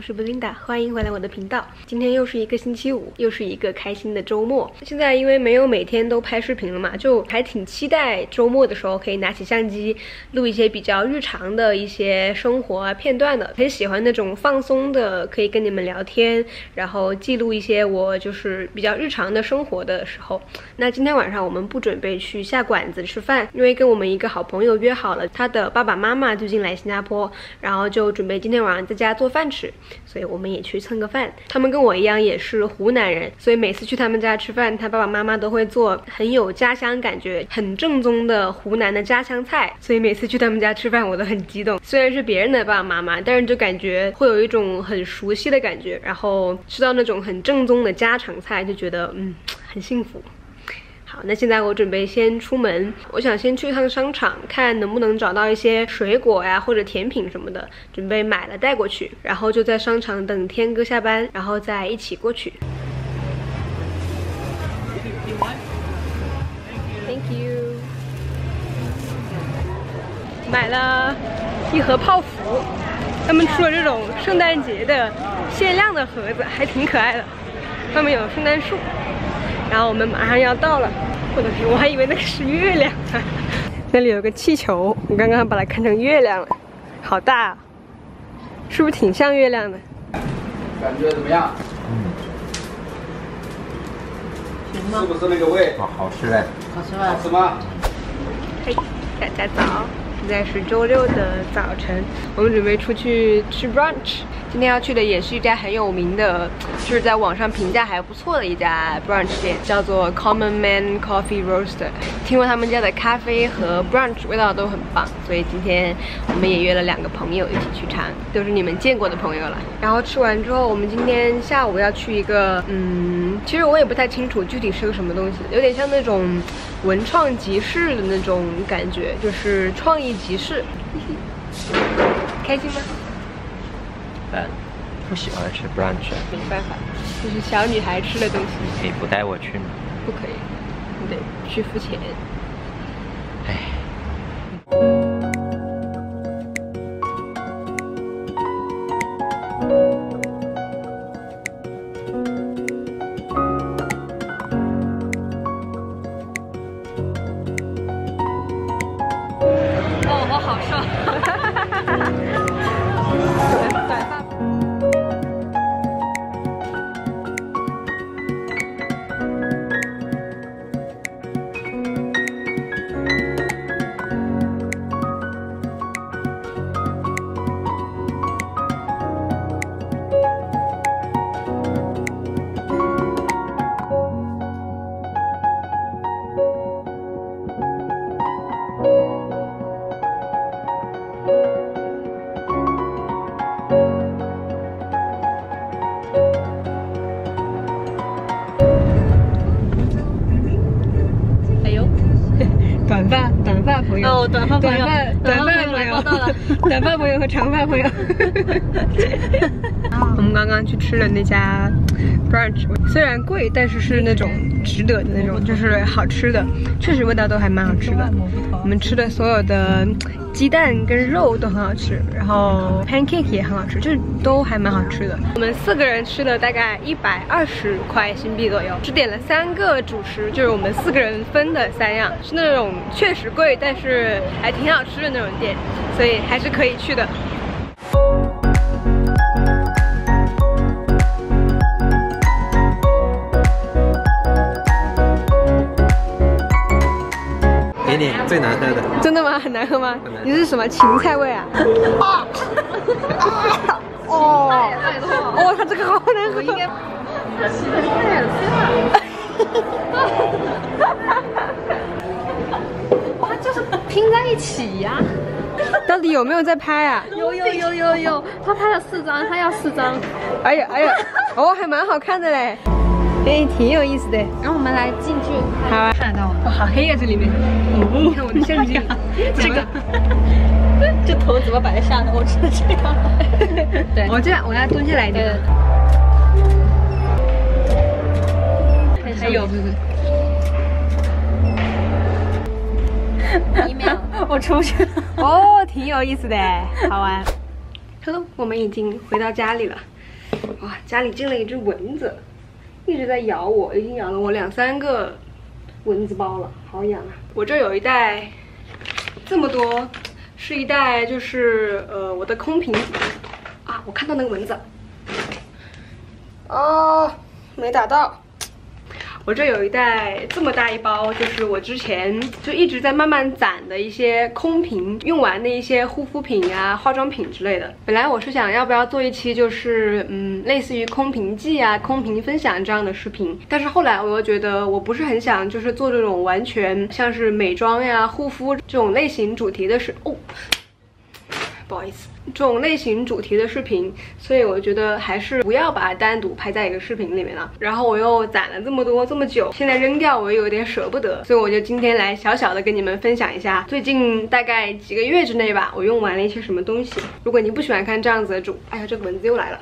是 Belinda， 欢迎回来我的频道。今天又是一个星期五，又是一个开心的周末。现在因为没有每天都拍视频了嘛，就还挺期待周末的时候可以拿起相机录一些比较日常的一些生活片段的。很喜欢那种放松的，可以跟你们聊天，然后记录一些我就是比较日常的生活的时候。那今天晚上我们不准备去下馆子吃饭，因为跟我们一个好朋友约好了，他的爸爸妈妈最近来新加坡，然后就准备今天晚上在家做饭吃，所以我们也去蹭个饭。他们跟我一样也是湖南人，所以每次去他们家吃饭，他爸爸妈妈都会做很有家乡感觉、很正宗的湖南的家乡菜，所以每次去他们家吃饭我都很激动。虽然是别人的爸爸妈妈，但是就感觉会有一种很熟悉的感觉，然后吃到那种很正宗的家常菜，就觉得很幸福。好，那现在我准备先出门，我想先去趟商场，看能不能找到一些水果呀或者甜品什么的，准备买了带过去，然后就在商场等天哥下班，然后再一起过去。Thank you。买了一盒泡芙，他们出了这种圣诞节的限量的盒子，还挺可爱的，上面有圣诞树。然后我们马上要到了，或者是我还以为那个是月亮呢。那里有个气球，我刚刚把它看成月亮了，好大啊，是不是挺像月亮的？ 感觉怎么样？是不是那个味？哦，好吃嘞！好吃吗？好吃吗？ 嘿，大家早！现在是周六的早晨，我们准备出去吃 brunch。今天要去的也是一家很有名的，就是在网上评价还不错的一家 brunch 店，叫做 Common Man Coffee Roaster。听说他们家的咖啡和 brunch 味道都很棒，所以今天我们也约了2个朋友一起去尝，都是你们见过的朋友了。然后吃完之后，我们今天下午要去一个，其实我也不太清楚具体是个什么东西，有点像那种文创集市的那种感觉，就是创意集市。开心吗？ 不喜欢吃 brunch， 没办法，这是小女孩吃的东西。 可以不带我去吗？ 不可以，你得去付钱。 唉。 哦，我好瘦。短发朋友， 短发朋友， 短发朋友和长发朋友。我们刚刚去吃了那家 brunch， 虽然贵，但是是那种值得的那种，就是好吃的，确实味道都还蛮好吃的。我们吃的所有的鸡蛋跟肉都很好吃，然后 pancake 也很好吃，就是都还蛮好吃的。我们4个人吃了大概120块新币左右，只点了3个主食，就是我们4个人分的3样，是那种确实贵，但是还挺好吃的那种店，所以还是可以去的。 给你最难喝的。 真的吗？很难喝吗？你是什么芹菜味啊？哦，它这个好难喝。应该哇，就是拼在一起呀！ 到底有没有在拍啊？ 有，他拍了4张，他要4张。 哎呀，哦，还蛮好看的嘞。哎，挺有意思的。 然后我们来近距离好啊， 看到哇，好黑啊这里面。你看我的相机， 这个，这头怎么摆得下呢？我只能这样。对， 我这样，我要蹲下来一点。还有， 1秒，我出去了。 哦，挺有意思的，好玩。Hello， 我们已经回到家里了。 哇，家里进了一只蚊子，一直在咬我，已经咬了我2、3个蚊子包了，好痒啊！我这有一袋，这么多，是一袋就是我的空瓶啊，我看到那个蚊子，哦，没打到。我这有一袋这么大一包，就是我之前就一直在慢慢攒的一些空瓶，用完的一些护肤品啊、化妆品之类的。本来我是想要不要做一期就是类似于空瓶记啊、空瓶分享这样的视频，但是后来我又觉得我不是很想就是做这种完全像是美妆呀、护肤这种类型主题的不好意思，这种类型主题的视频，所以我觉得还是不要把它单独拍在一个视频里面了。然后我又攒了这么多这么久，现在扔掉我又有点舍不得，所以我就今天来小小的跟你们分享一下，最近大概几个月之内吧，我用完了一些什么东西。如果你不喜欢看这样子的哎呀，这个蚊子又来了。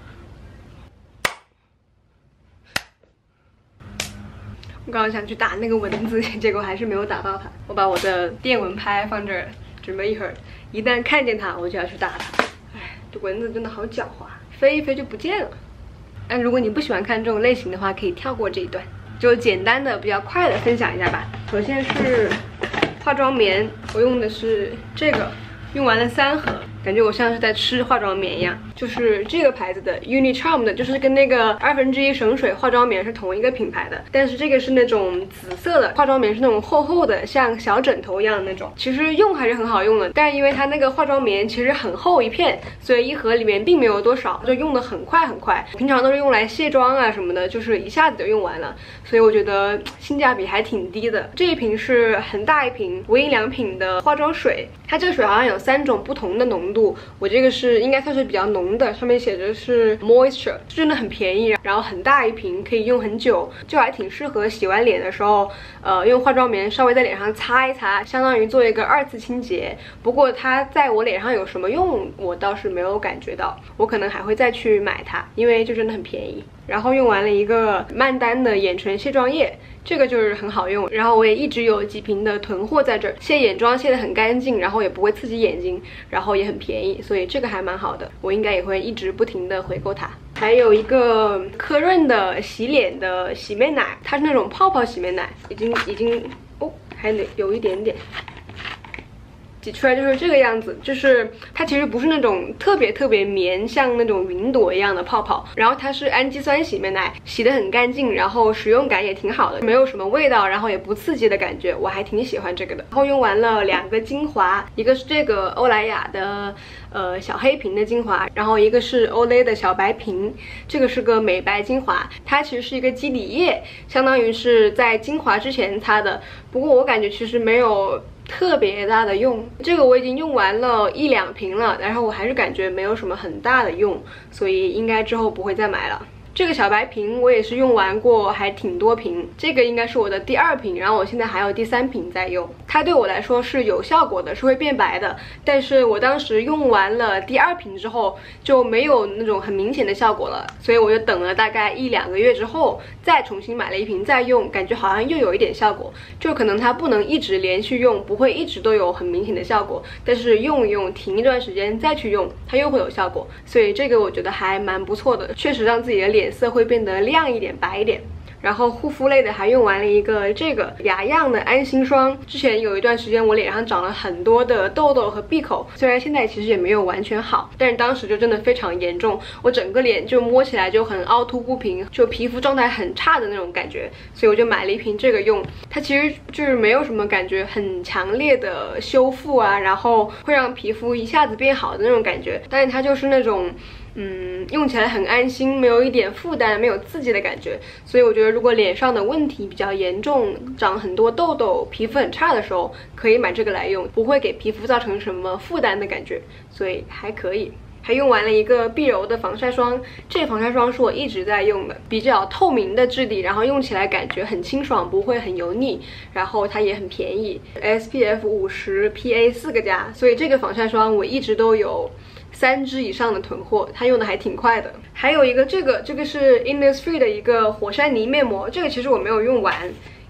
我刚刚想去打那个蚊子，结果还是没有打到它。我把我的电蚊拍放这儿，准备一会儿一旦看见它，我就要去打它。哎，这蚊子真的好狡猾，飞一飞就不见了。但如果你不喜欢看这种类型的话，可以跳过这一段，就简单的、比较快的分享一下吧。首先是化妆棉，我用的是这个，用完了3盒，感觉我像是在吃化妆棉一样。就是这个牌子的 Unicharm 的，就是跟那个1/2省水化妆棉是同一个品牌的，但是这个是那种紫色的化妆棉，是那种厚厚的，像小枕头一样的那种。其实用还是很好用的，但因为它那个化妆棉其实很厚一片，所以一盒里面并没有多少，就用的很快很快。平常都是用来卸妆啊什么的，就是一下子就用完了，所以我觉得性价比还挺低的。这一瓶是很大一瓶无印良品的化妆水，它这个水好像有3种不同的浓度，我这个是应该算是比较浓的，上面写着是 moisture， 真的很便宜，然后很大一瓶，可以用很久，就还挺适合洗完脸的时候，用化妆棉稍微在脸上擦一擦，相当于做一个2次清洁。不过它在我脸上有什么用，我倒是没有感觉到，我可能还会再去买它，因为就真的很便宜。然后用完了一个曼丹的眼唇卸妆液，这个就是很好用。然后我也一直有几瓶的囤货在这儿，卸眼妆卸得很干净，然后也不会刺激眼睛，然后也很便宜，所以这个还蛮好的。我应该也会一直不停的回购它。还有一个科润的洗脸的洗面奶，它是那种泡泡洗面奶，已经还有一点点。挤出来就是这个样子，就是它其实不是那种特别绵，像那种云朵一样的泡泡，然后它是氨基酸洗面奶，洗得很干净，然后使用感也挺好的，没有什么味道，然后也不刺激的感觉，我还挺喜欢这个的。然后用完了2个精华，一个是这个欧莱雅的小黑瓶的精华，然后一个是Olay的小白瓶，这个是个美白精华，它其实是一个基底液，相当于是在精华之前擦的，不过我感觉其实没有特别大的用，这个我已经用完了1、2瓶了，然后我还是感觉没有什么很大的用，所以应该之后不会再买了。这个小白瓶我也是用完过，还挺多瓶，这个应该是我的第2瓶，然后我现在还有第3瓶在用。它对我来说是有效果的，是会变白的，但是我当时用完了第2瓶之后就没有那种很明显的效果了，所以我就等了大概1、2个月之后再重新买了1瓶再用，感觉好像又有一点效果，就可能它不能一直连续用，不会一直都有很明显的效果，但是用一用停一段时间再去用，它又会有效果，所以这个我觉得还蛮不错的，确实让自己的脸色会变得亮一点、白一点。然后护肤类的还用完了一个这个雅漾的安心霜，之前有一段时间我脸上长了很多的痘痘和闭口，虽然现在其实也没有完全好，但是当时就真的非常严重，我整个脸就摸起来就很凹凸不平，就皮肤状态很差的那种感觉，所以我就买了1瓶这个用。它其实就是没有什么感觉很强烈的修复啊，然后会让皮肤一下子变好的那种感觉，但是它就是那种用起来很安心，没有一点负担，没有刺激的感觉，所以我觉得如果脸上的问题比较严重，长很多痘痘，皮肤很差的时候，可以买这个来用，不会给皮肤造成什么负担的感觉，所以还可以。还用完了一个碧柔的防晒霜，这个防晒霜是我一直在用的，比较透明的质地，然后用起来感觉很清爽，不会很油腻，然后它也很便宜 ，SPF 50 PA 4个加，所以这个防晒霜我一直都有3支以上的囤货，它用的还挺快的。还有一个这个是 Innisfree 的一个火山泥面膜，这个其实我没有用完，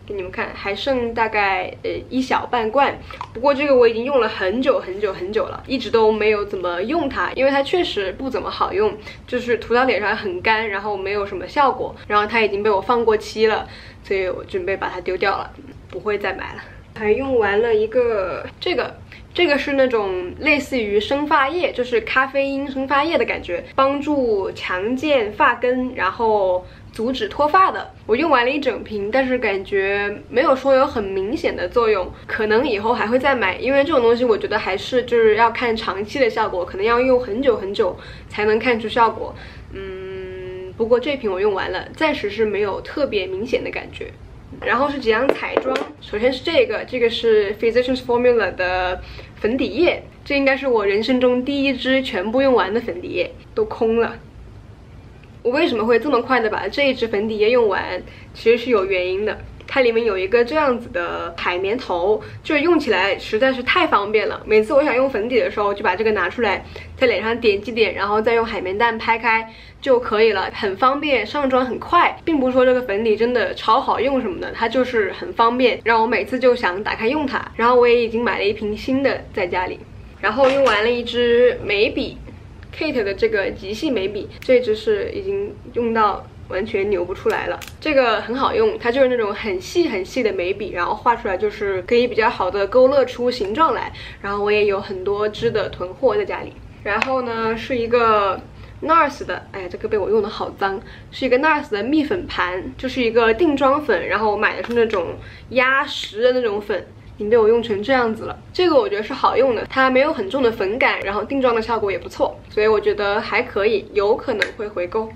给你们看，还剩大概1小半罐。不过这个我已经用了很久了，一直都没有怎么用它，因为它确实不怎么好用，就是涂到脸上很干，然后没有什么效果，然后它已经被我放过期了，所以我准备把它丢掉了，不会再买了。还用完了一个这个是那种类似于生发液，就是咖啡因生发液的感觉，帮助强健发根，然后阻止脱发的。我用完了1整瓶，但是感觉没有说有很明显的作用，可能以后还会再买，因为这种东西我觉得还是就是要看长期的效果，可能要用很久才能看出效果。不过这瓶我用完了，暂时是没有特别明显的感觉。然后是几样彩妆，首先是这个是 Physicians Formula 的粉底液，这应该是我人生中第1支全部用完的粉底液，都空了。我为什么会这么快的把这一支粉底液用完，其实是有原因的。它里面有一个这样子的海绵头，就是用起来实在是太方便了。每次我想用粉底的时候，就把这个拿出来，在脸上点几点，然后再用海绵蛋拍开就可以了，很方便，上妆很快。并不是说这个粉底真的超好用什么的，它就是很方便，让我每次就想打开用它。然后我也已经买了1瓶新的在家里，然后用完了一支眉笔 Kate 的这个极细眉笔，这支是已经用到完全扭不出来了，这个很好用，它就是那种很细的眉笔，然后画出来就是可以比较好的勾勒出形状来。然后我也有很多支的囤货在家里。然后呢是一个 NARS 的，哎呀，这个被我用的好脏，是一个 NARS 的蜜粉盘，就是一个定妆粉，然后我买的是那种压实的那种粉，已经被我用成这样子了。这个我觉得是好用的，它没有很重的粉感，然后定妆的效果也不错，所以我觉得还可以，有可能会回购。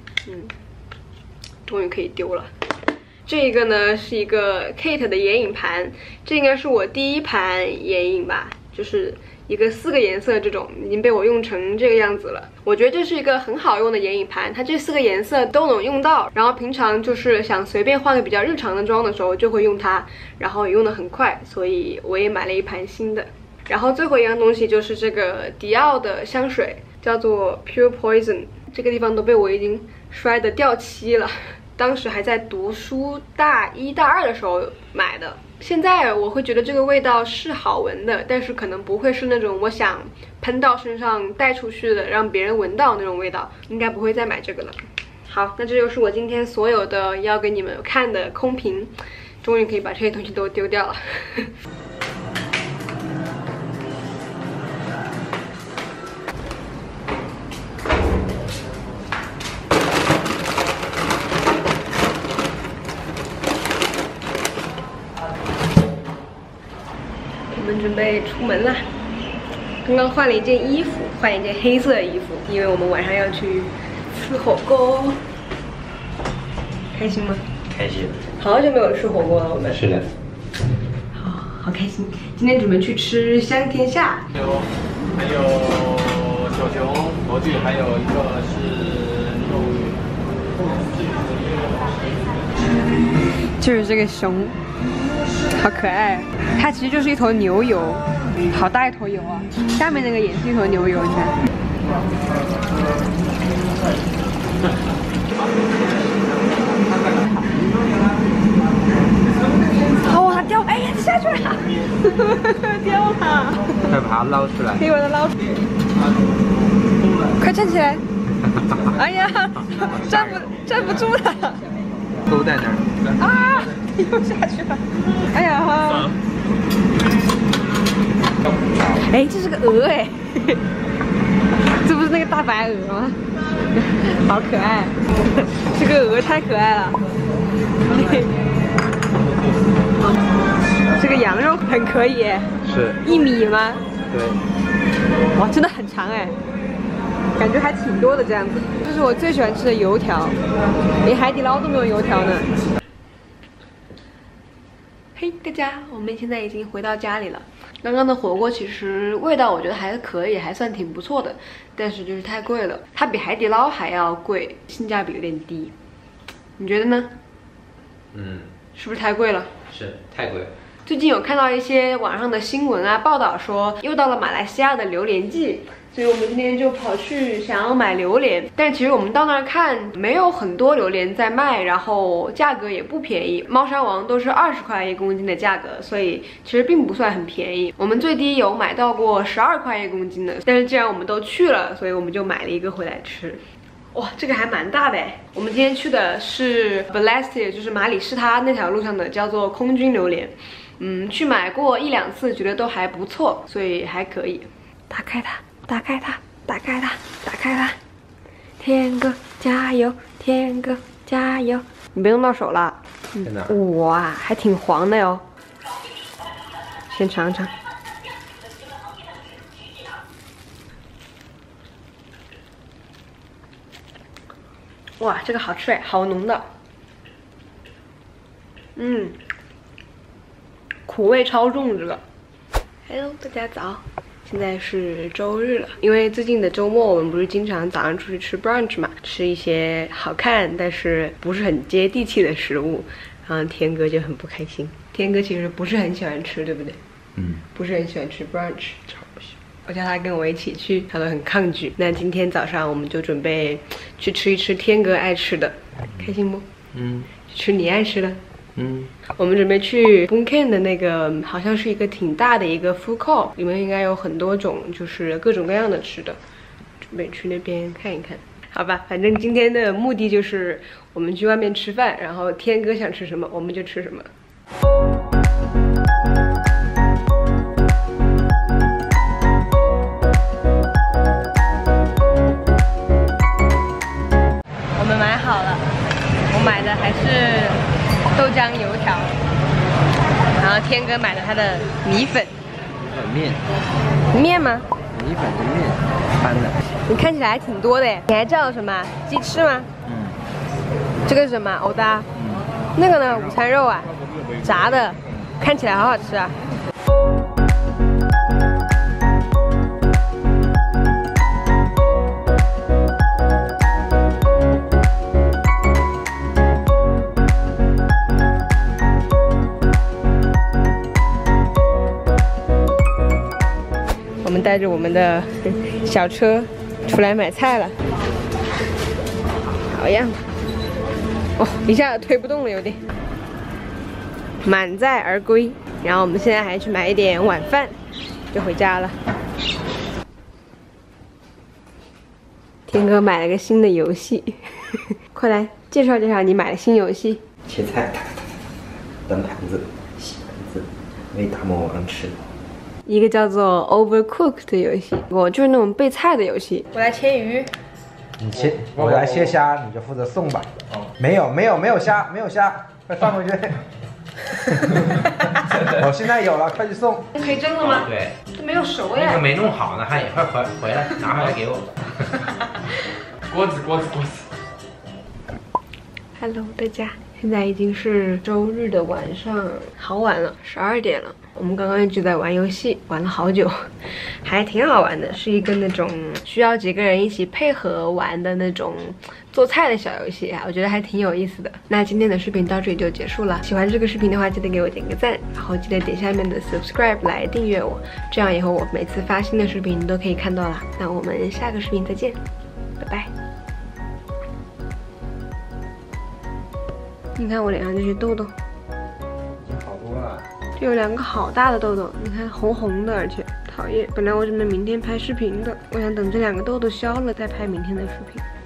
终于可以丢了。这个呢是一个 Kate 的眼影盘，这应该是我第1盘眼影吧，就是一个4个颜色，这种已经被我用成这个样子了。我觉得这是一个很好用的眼影盘，它这4个颜色都能用到，然后平常就是想随便化个比较日常的妆的时候就会用它，然后也用得很快，所以我也买了1盘新的。然后最后一样东西就是这个迪奥的香水，叫做 Pure Poison， 这个地方都被我已经摔得掉漆了。当时还在读书大1大2的时候买的，现在我会觉得这个味道是好闻的，但是可能不会是那种我想喷到身上带出去的让别人闻到那种味道，应该不会再买这个了。好，那这就是我今天所有的要给你们看的空瓶，终于可以把这些东西都丢掉了。我们准备出门啦，刚刚换了一件衣服，换一件黑色的衣服，因为我们晚上要去吃火锅。开心吗？ 开心。 好久没有吃火锅了，我们。 是的。 好开心！今天准备去吃香天下。 还有小熊、火炬，还有一个是肉鱼。就是这个熊。好可爱，它其实就是一头牛油，好大一头油啊！下面那个也是一头牛油，你看。哦，它掉！哎呀，下去了，掉了！ 快把它捞出来！ 可以把它捞出来！快站起来！哎呀，站不住了！ 都在那儿啊！又下去了！哎呀哈！哎，这是个鹅哎，这不是那个大白鹅吗？好可爱！这个鹅太可爱了。这个羊肉很可以哎， 是 1米吗？ 对。 哇，真的很长哎，感觉还挺多的这样子。这是我最喜欢吃的油条，连海底捞都没有油条呢。嘿，大家，我们现在已经回到家里了。刚刚的火锅其实味道我觉得还可以，还算挺不错的，但是就是太贵了，它比海底捞还要贵，性价比有点低。你觉得呢？是不是太贵了？ 是太贵了。 最近有看到一些网上的新闻啊，报道说又到了马来西亚的榴莲季， 所以我们今天就跑去想要买榴莲，但其实我们到那儿看没有很多榴莲在卖，然后价格也不便宜，猫山王都是20块1公斤的价格，所以其实并不算很便宜。我们最低有买到过12块1公斤的，但是既然我们都去了，所以我们就买了一个回来吃。哇，这个还蛮大的哎！我们今天去的是 Balestier， 就是马里士他那条路上的，叫做空军榴莲。去买过1、2次，觉得都还不错，所以还可以。打开它，打开它，打开它，打开它！天哥加油，天哥加油！你别弄到手了。哇，还挺黄的哟。先尝尝。哇，这个好吃哎，好浓的。苦味超重这个。Hello， 大家早，现在是周日了。因为最近的周末我们不是经常早上出去吃 brunch 嘛，吃一些好看但是不是很接地气的食物，然后天哥就很不开心。天哥其实不是很喜欢吃，对不对？不是很喜欢吃 brunch， 超不喜欢。我叫他跟我一起去，他都很抗拒。那今天早上我们就准备去吃一吃天哥爱吃的，开心不？去吃你爱吃的。我们准备去 Bunken 的那个，好像是一个挺大的一个 food court， 里面应该有很多种，就是各种各样的吃的，准备去那边看一看。好吧，反正今天的目的就是我们去外面吃饭，然后天哥想吃什么我们就吃什么。我们买好了，我买的还是豆浆油条，然后天哥买了他的米粉。面吗？ 米粉跟面翻的。 你看起来还挺多的耶，你还叫什么？鸡翅吗？这个是什么？欧搭。那个呢？午餐肉啊，炸的，看起来好好吃啊。我们带着我们的小车出来买菜了，好样的！哦，一下子推不动了，有点满载而归。然后我们现在还去买一点晚饭，就回家了。天哥买了个新的游戏，快来介绍介绍你买的新游戏。 切菜，端盘子，洗盘子，喂大魔王吃。 一个叫做 Overcooked 的游戏，我就是那种备菜的游戏。我来切鱼， 你切，我来切虾，你就负责送吧。没有虾，快放回去。哦，现在有了，快去送。 可以蒸了吗？ 对， 都没有熟呀。 那个没弄好呢，他也快回来拿回来给我。 锅子。 Hello， 大家，现在已经是周日的晚上，好晚了，12点了。我们刚刚一直在玩游戏，玩了好久，还挺好玩的，是一个那种需要几个人一起配合玩的那种做菜的小游戏啊，我觉得还挺有意思的。那今天的视频到这里就结束了，喜欢这个视频的话，记得给我点个赞，然后记得点下面的 subscribe 来订阅我，这样以后我每次发新的视频你都可以看到啦。那我们下个视频再见，拜拜。你看我脸上这些痘痘， 好多了。 这有2个好大的痘痘，你看红红的，而且讨厌。本来我准备明天拍视频的，我想等这2个痘痘消了再拍明天的视频。